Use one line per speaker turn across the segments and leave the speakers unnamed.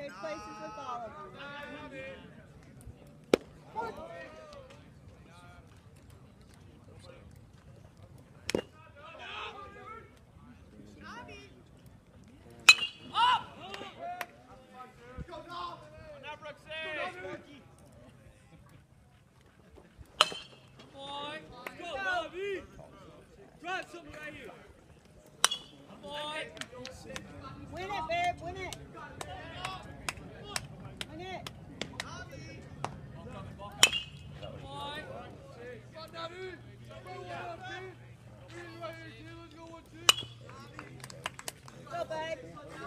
Trade places with all of them.
Drive something right here. Come on.
Win it, babe. Win it. Win it. Go, babe.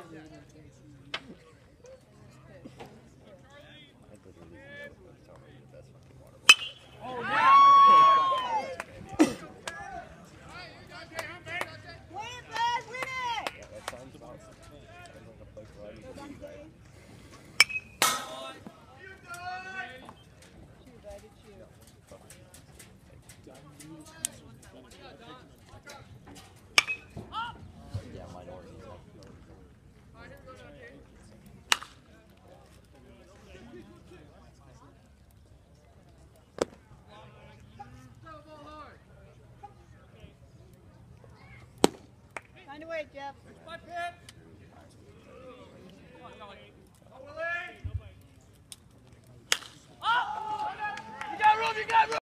Oh,
Win it, bud. Win it.
That sounds about like a place where I need to be, right?
Shoot, bud. It's you.
Yeah, minorities.
Find a way, Jeff.
my pit. Oh! You got room, you got room!